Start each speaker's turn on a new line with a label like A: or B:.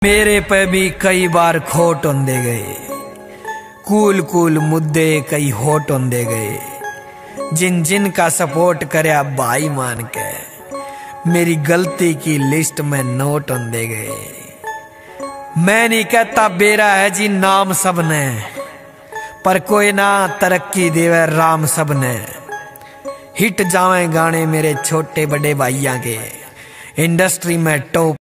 A: मेरे पे भी कई बार खोट होंदे गए, कूल कूल मुद्दे कई होट होंदे गए। जिन जिन का सपोर्ट करया भाई मान के, मेरी गलती की लिस्ट में नोट होंदे गए। मैं नहीं कहता बेरा है जी नाम सबने, पर कोई ना तरक्की देवे राम सबने। हिट जावे गाने मेरे छोटे बड़े भाइयों के, इंडस्ट्री में टॉप